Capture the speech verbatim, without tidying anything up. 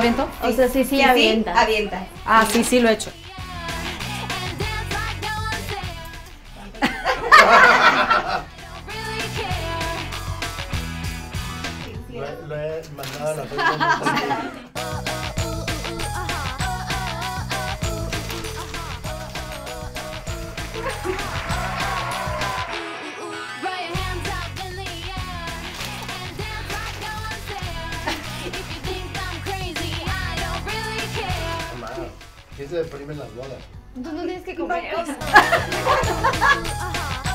¿Aviento? O sea, sí, sí, Sí, avienta. sí, avienta. Ah, sí, sí, lo he hecho. Lo he, lo he mandado a la cuenta. ¿Quién se deprime en las bodas? Tú no tienes que comer.